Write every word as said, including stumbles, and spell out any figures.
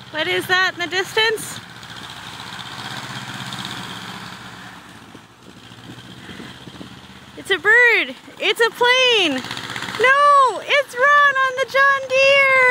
What is that in the distance? It's a bird. It's a plane. No, it's Ron on the John Deere.